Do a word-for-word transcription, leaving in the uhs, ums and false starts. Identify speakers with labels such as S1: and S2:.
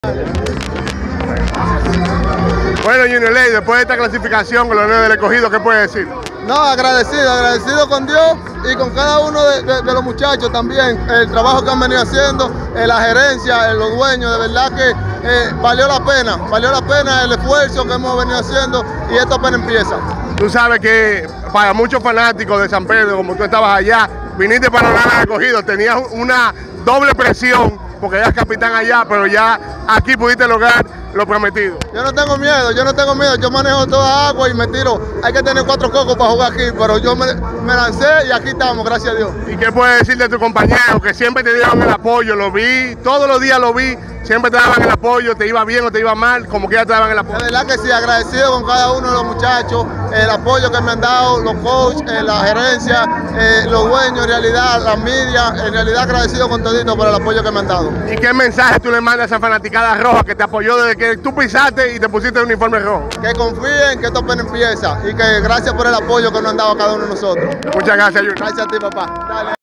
S1: Bueno, Junior Ley, después de esta clasificación con los nueve del Escogido, ¿qué puede decir?
S2: No, agradecido, agradecido con Dios y con cada uno de, de, de los muchachos también, el trabajo que han venido haciendo, eh, la gerencia, eh, los dueños, de verdad que eh, valió la pena, valió la pena el esfuerzo que hemos venido haciendo y esto apenas empieza.
S1: Tú sabes que para muchos fanáticos de San Pedro, como tú estabas allá, viniste para los Escogido, tenías una doble presión porque eras capitán allá, pero ya aquí pudiste lograr lo prometido.
S2: Yo no tengo miedo, yo no tengo miedo, yo manejo toda agua y me tiro. Hay que tener cuatro cocos para jugar aquí, pero yo me, me lancé y aquí estamos, gracias a Dios.
S1: ¿Y qué puedes decir de tu compañero que siempre te dieron el apoyo? Lo vi, todos los días lo vi, siempre te daban el apoyo, te iba bien o te iba mal, como quiera te daban el apoyo.
S2: De verdad que sí, agradecido con cada uno de los muchachos, el apoyo que me han dado, los coaches, eh, la gerencia, eh, los dueños, en realidad, la media, en realidad agradecido con todito por el apoyo que me han dado.
S1: ¿Y qué mensaje tú le mandas a esa fanaticada roja que te apoyó desde que tú pisaste y te pusiste el uniforme rojo?
S2: Que confíen que esto apenas empieza y que gracias por el apoyo que nos han dado a cada uno de nosotros.
S1: Muchas gracias, Junior.
S2: Gracias a ti, papá. Dale.